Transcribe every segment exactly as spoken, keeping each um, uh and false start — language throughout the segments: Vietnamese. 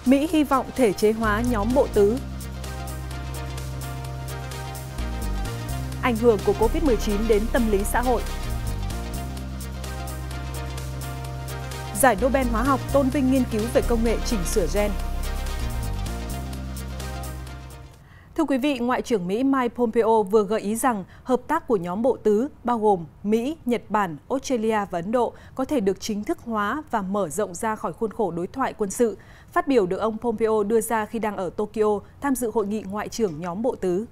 Mỹ hy vọng thể chế hóa nhóm bộ tứ. Ảnh hưởng của Covid mười chín đến tâm lý xã hội. Giải Nobel hóa học tôn vinh nghiên cứu về công nghệ chỉnh sửa gen. Thưa quý vị, Ngoại trưởng Mỹ Mike Pompeo vừa gợi ý rằng hợp tác của nhóm bộ tứ bao gồm Mỹ, Nhật Bản, Australia và Ấn Độ có thể được chính thức hóa và mở rộng ra khỏi khuôn khổ đối thoại quân sự. Phát biểu được ông Pompeo đưa ra khi đang ở Tokyo tham dự hội nghị Ngoại trưởng nhóm bộ tứ.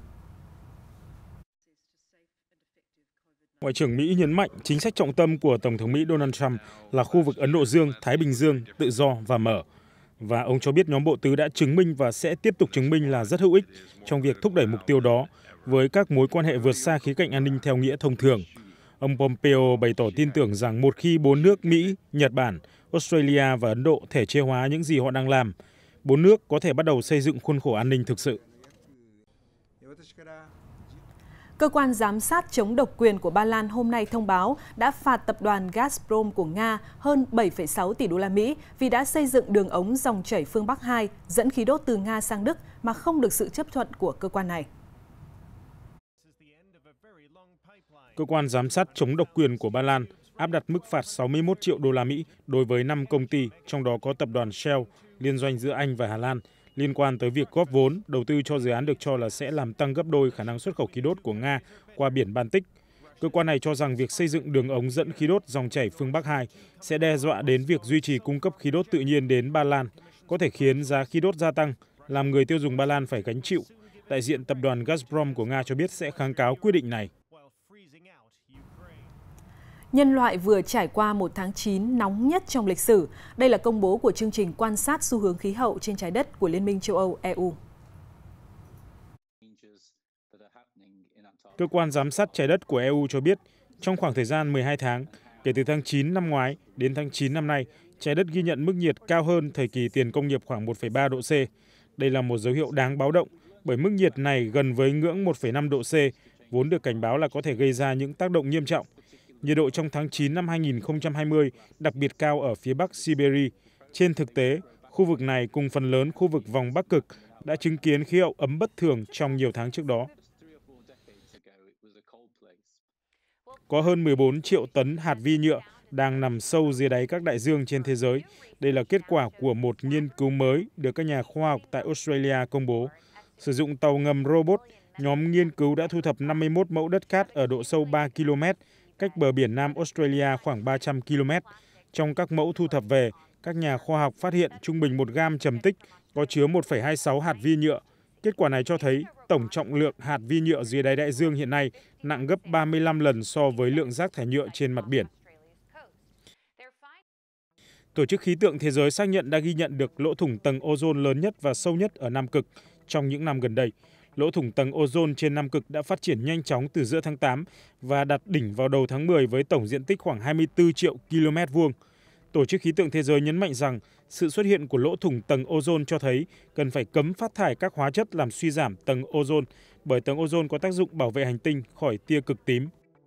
Ngoại trưởng Mỹ nhấn mạnh chính sách trọng tâm của Tổng thống Mỹ Donald Trump là khu vực Ấn Độ Dương, Thái Bình Dương, tự do và mở. Và ông cho biết nhóm bộ tứ đã chứng minh và sẽ tiếp tục chứng minh là rất hữu ích trong việc thúc đẩy mục tiêu đó với các mối quan hệ vượt xa khía cạnh an ninh theo nghĩa thông thường. Ông Pompeo bày tỏ tin tưởng rằng một khi bốn nước Mỹ, Nhật Bản, Australia và Ấn Độ thể chế hóa những gì họ đang làm, bốn nước có thể bắt đầu xây dựng khuôn khổ an ninh thực sự. Cơ quan giám sát chống độc quyền của Ba Lan hôm nay thông báo đã phạt tập đoàn Gazprom của Nga hơn bảy phẩy sáu tỷ đô la Mỹ vì đã xây dựng đường ống dòng chảy phương Bắc hai dẫn khí đốt từ Nga sang Đức mà không được sự chấp thuận của cơ quan này. Cơ quan giám sát chống độc quyền của Ba Lan áp đặt mức phạt sáu mươi mốt triệu đô la Mỹ đối với năm công ty, trong đó có tập đoàn Shell, liên doanh giữa Anh và Hà Lan, liên quan tới việc góp vốn đầu tư cho dự án được cho là sẽ làm tăng gấp đôi khả năng xuất khẩu khí đốt của Nga qua biển Baltic. Cơ quan này cho rằng việc xây dựng đường ống dẫn khí đốt dòng chảy phương Bắc hai sẽ đe dọa đến việc duy trì cung cấp khí đốt tự nhiên đến Ba Lan, có thể khiến giá khí đốt gia tăng, làm người tiêu dùng Ba Lan phải gánh chịu. Đại diện tập đoàn Gazprom của Nga cho biết sẽ kháng cáo quyết định này. Nhân loại vừa trải qua một tháng chín nóng nhất trong lịch sử. Đây là công bố của chương trình quan sát xu hướng khí hậu trên trái đất của Liên minh châu Âu E U. Cơ quan giám sát trái đất của E U cho biết, trong khoảng thời gian mười hai tháng, kể từ tháng chín năm ngoái đến tháng chín năm nay, trái đất ghi nhận mức nhiệt cao hơn thời kỳ tiền công nghiệp khoảng một phẩy ba độ C. Đây là một dấu hiệu đáng báo động, bởi mức nhiệt này gần với ngưỡng một phẩy năm độ C, vốn được cảnh báo là có thể gây ra những tác động nghiêm trọng. Nhiệt độ trong tháng chín năm hai nghìn không trăm hai mươi đặc biệt cao ở phía bắc Siberia. Trên thực tế, khu vực này cùng phần lớn khu vực vòng Bắc Cực đã chứng kiến khí hậu ấm bất thường trong nhiều tháng trước đó. Có hơn mười bốn triệu tấn hạt vi nhựa đang nằm sâu dưới đáy các đại dương trên thế giới. Đây là kết quả của một nghiên cứu mới được các nhà khoa học tại Australia công bố. Sử dụng tàu ngầm robot, nhóm nghiên cứu đã thu thập năm mươi mốt mẫu đất cát ở độ sâu ba ki lô mét, cách bờ biển Nam Australia khoảng ba trăm ki lô mét. Trong các mẫu thu thập về, các nhà khoa học phát hiện trung bình một gam trầm tích có chứa một phẩy hai mươi sáu hạt vi nhựa. Kết quả này cho thấy tổng trọng lượng hạt vi nhựa dưới đáy đại dương hiện nay nặng gấp ba mươi lăm lần so với lượng rác thải nhựa trên mặt biển. Tổ chức Khí tượng Thế giới xác nhận đã ghi nhận được lỗ thủng tầng ozone lớn nhất và sâu nhất ở Nam Cực trong những năm gần đây. Lỗ thủng tầng ozone trên Nam Cực đã phát triển nhanh chóng từ giữa tháng tám và đạt đỉnh vào đầu tháng mười với tổng diện tích khoảng hai mươi tư triệu ki lô mét vuông. Tổ chức Khí tượng Thế giới nhấn mạnh rằng sự xuất hiện của lỗ thủng tầng ozone cho thấy cần phải cấm phát thải các hóa chất làm suy giảm tầng ozone, bởi tầng ozone có tác dụng bảo vệ hành tinh khỏi tia cực tím.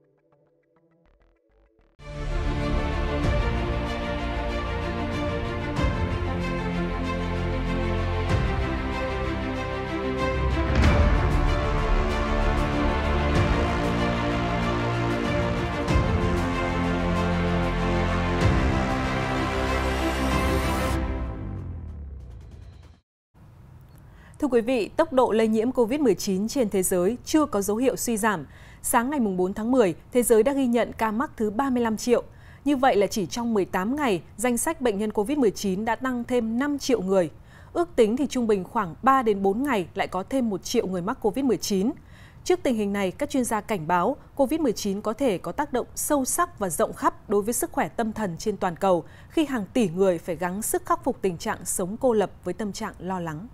Thưa quý vị, tốc độ lây nhiễm Covid mười chín trên thế giới chưa có dấu hiệu suy giảm. Sáng ngày bốn tháng mười, thế giới đã ghi nhận ca mắc thứ ba mươi lăm triệu. Như vậy là chỉ trong mười tám ngày, danh sách bệnh nhân Covid mười chín đã tăng thêm năm triệu người. Ước tính thì trung bình khoảng ba đến bốn ngày lại có thêm một triệu người mắc Covid mười chín. Trước tình hình này, các chuyên gia cảnh báo Covid mười chín có thể có tác động sâu sắc và rộng khắp đối với sức khỏe tâm thần trên toàn cầu khi hàng tỷ người phải gắng sức khắc phục tình trạng sống cô lập với tâm trạng lo lắng.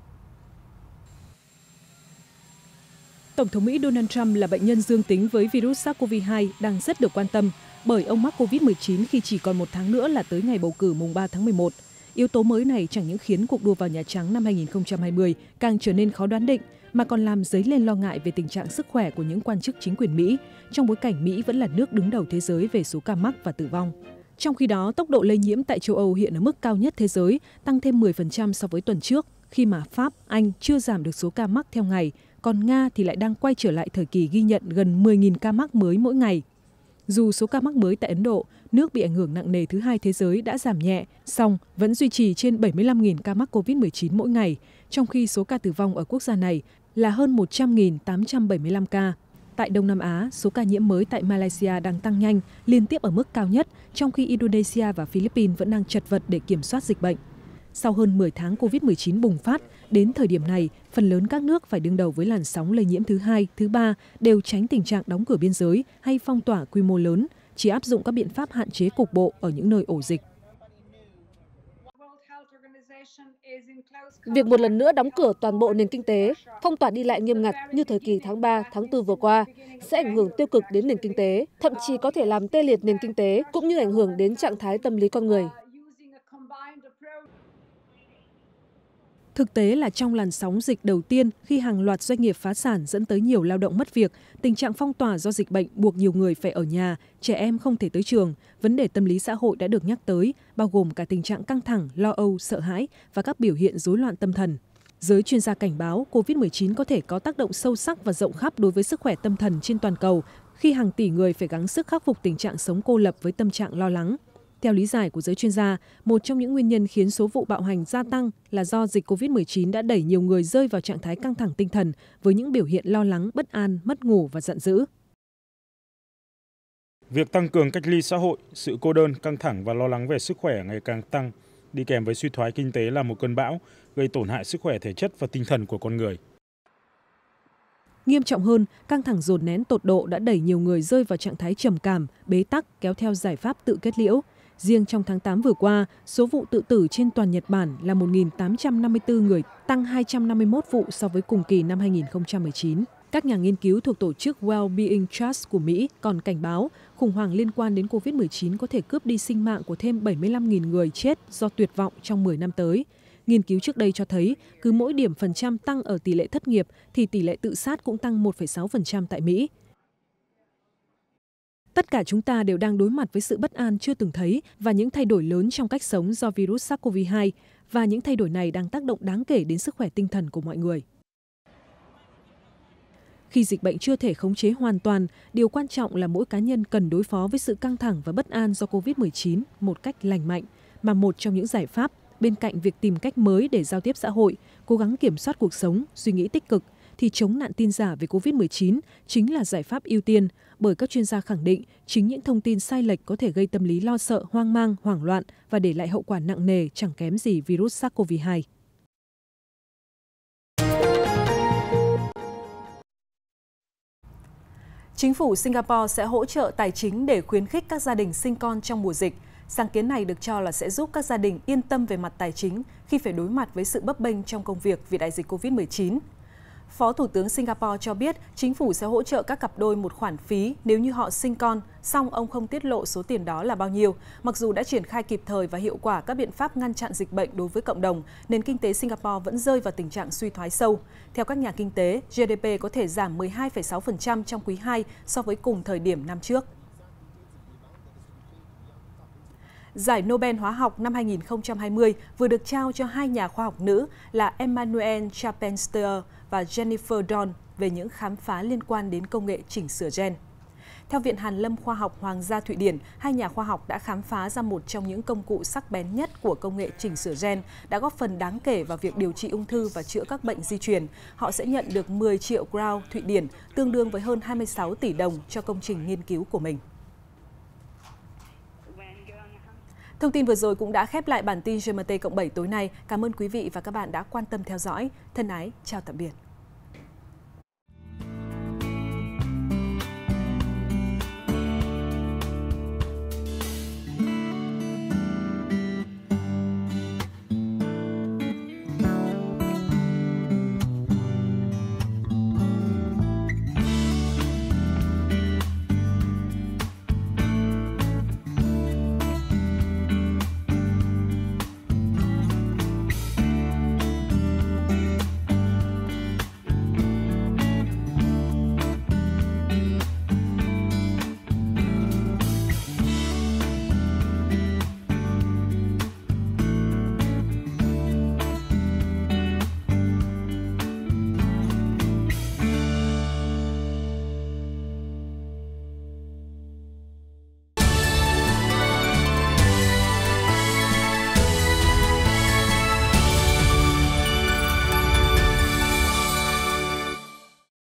Tổng thống Mỹ Donald Trump là bệnh nhân dương tính với virus SARS-xê o vê hai đang rất được quan tâm bởi ông mắc Covid mười chín khi chỉ còn một tháng nữa là tới ngày bầu cử mùng ba tháng mười một. Yếu tố mới này chẳng những khiến cuộc đua vào Nhà Trắng năm hai nghìn không trăm hai mươi càng trở nên khó đoán định, mà còn làm dấy lên lo ngại về tình trạng sức khỏe của những quan chức chính quyền Mỹ, trong bối cảnh Mỹ vẫn là nước đứng đầu thế giới về số ca mắc và tử vong. Trong khi đó, tốc độ lây nhiễm tại châu Âu hiện ở mức cao nhất thế giới, tăng thêm mười phần trăm so với tuần trước, khi mà Pháp, Anh chưa giảm được số ca mắc theo ngày, còn Nga thì lại đang quay trở lại thời kỳ ghi nhận gần mười nghìn ca mắc mới mỗi ngày. Dù số ca mắc mới tại Ấn Độ, nước bị ảnh hưởng nặng nề thứ hai thế giới đã giảm nhẹ, song vẫn duy trì trên bảy mươi lăm nghìn ca mắc covid mười chín mỗi ngày, trong khi số ca tử vong ở quốc gia này là hơn một trăm nghìn tám trăm bảy mươi lăm ca. Tại Đông Nam Á, số ca nhiễm mới tại Malaysia đang tăng nhanh, liên tiếp ở mức cao nhất, trong khi Indonesia và Philippines vẫn đang chật vật để kiểm soát dịch bệnh. Sau hơn mười tháng covid mười chín bùng phát, đến thời điểm này, phần lớn các nước phải đương đầu với làn sóng lây nhiễm thứ hai, thứ ba đều tránh tình trạng đóng cửa biên giới hay phong tỏa quy mô lớn, chỉ áp dụng các biện pháp hạn chế cục bộ ở những nơi ổ dịch. Việc một lần nữa đóng cửa toàn bộ nền kinh tế, phong tỏa đi lại nghiêm ngặt như thời kỳ tháng ba, tháng tư vừa qua sẽ ảnh hưởng tiêu cực đến nền kinh tế, thậm chí có thể làm tê liệt nền kinh tế cũng như ảnh hưởng đến trạng thái tâm lý con người. Thực tế là trong làn sóng dịch đầu tiên, khi hàng loạt doanh nghiệp phá sản dẫn tới nhiều lao động mất việc, tình trạng phong tỏa do dịch bệnh buộc nhiều người phải ở nhà, trẻ em không thể tới trường, vấn đề tâm lý xã hội đã được nhắc tới, bao gồm cả tình trạng căng thẳng, lo âu, sợ hãi và các biểu hiện rối loạn tâm thần. Giới chuyên gia cảnh báo covid mười chín có thể có tác động sâu sắc và rộng khắp đối với sức khỏe tâm thần trên toàn cầu, khi hàng tỷ người phải gắng sức khắc phục tình trạng sống cô lập với tâm trạng lo lắng. Theo lý giải của giới chuyên gia, một trong những nguyên nhân khiến số vụ bạo hành gia tăng là do dịch covid mười chín đã đẩy nhiều người rơi vào trạng thái căng thẳng tinh thần với những biểu hiện lo lắng, bất an, mất ngủ và giận dữ. Việc tăng cường cách ly xã hội, sự cô đơn, căng thẳng và lo lắng về sức khỏe ngày càng tăng, đi kèm với suy thoái kinh tế là một cơn bão, gây tổn hại sức khỏe thể chất và tinh thần của con người. Nghiêm trọng hơn, căng thẳng dồn nén tột độ đã đẩy nhiều người rơi vào trạng thái trầm cảm, bế tắc kéo theo giải pháp tự kết liễu. Riêng trong tháng tám vừa qua, số vụ tự tử trên toàn Nhật Bản là một nghìn tám trăm năm mươi tư người, tăng hai trăm năm mươi mốt vụ so với cùng kỳ năm hai nghìn không trăm mười chín. Các nhà nghiên cứu thuộc tổ chức Well-being Trust của Mỹ còn cảnh báo khủng hoảng liên quan đến covid mười chín có thể cướp đi sinh mạng của thêm bảy mươi lăm nghìn người chết do tuyệt vọng trong mười năm tới. Nghiên cứu trước đây cho thấy, cứ mỗi điểm phần trăm tăng ở tỷ lệ thất nghiệp thì tỷ lệ tự sát cũng tăng một phẩy sáu phần trăm tại Mỹ. Tất cả chúng ta đều đang đối mặt với sự bất an chưa từng thấy và những thay đổi lớn trong cách sống do virus SARS-xê o vê hai, và những thay đổi này đang tác động đáng kể đến sức khỏe tinh thần của mọi người. Khi dịch bệnh chưa thể khống chế hoàn toàn, điều quan trọng là mỗi cá nhân cần đối phó với sự căng thẳng và bất an do covid mười chín một cách lành mạnh, mà một trong những giải pháp, bên cạnh việc tìm cách mới để giao tiếp xã hội, cố gắng kiểm soát cuộc sống, suy nghĩ tích cực, thì chống nạn tin giả về covid mười chín chính là giải pháp ưu tiên, bởi các chuyên gia khẳng định chính những thông tin sai lệch có thể gây tâm lý lo sợ, hoang mang, hoảng loạn và để lại hậu quả nặng nề chẳng kém gì virus SARS-xê o vê hai. Chính phủ Singapore sẽ hỗ trợ tài chính để khuyến khích các gia đình sinh con trong mùa dịch. Sáng kiến này được cho là sẽ giúp các gia đình yên tâm về mặt tài chính khi phải đối mặt với sự bấp bênh trong công việc vì đại dịch covid mười chín. Phó Thủ tướng Singapore cho biết chính phủ sẽ hỗ trợ các cặp đôi một khoản phí nếu như họ sinh con, song ông không tiết lộ số tiền đó là bao nhiêu. Mặc dù đã triển khai kịp thời và hiệu quả các biện pháp ngăn chặn dịch bệnh đối với cộng đồng, nền kinh tế Singapore vẫn rơi vào tình trạng suy thoái sâu. Theo các nhà kinh tế, giê đê pê có thể giảm mười hai phẩy sáu phần trăm trong quý hai so với cùng thời điểm năm trước. Giải Nobel Hóa học năm hai nghìn không trăm hai mươi vừa được trao cho hai nhà khoa học nữ là Emmanuelle Charpentier và Jennifer Doudna về những khám phá liên quan đến công nghệ chỉnh sửa gen. Theo Viện Hàn lâm Khoa học Hoàng gia Thụy Điển, hai nhà khoa học đã khám phá ra một trong những công cụ sắc bén nhất của công nghệ chỉnh sửa gen, đã góp phần đáng kể vào việc điều trị ung thư và chữa các bệnh di truyền. Họ sẽ nhận được mười triệu crown Thụy Điển, tương đương với hơn hai mươi sáu tỷ đồng cho công trình nghiên cứu của mình. Thông tin vừa rồi cũng đã khép lại bản tin giê em tê cộng bảy tối nay. Cảm ơn quý vị và các bạn đã quan tâm theo dõi. Thân ái, chào tạm biệt.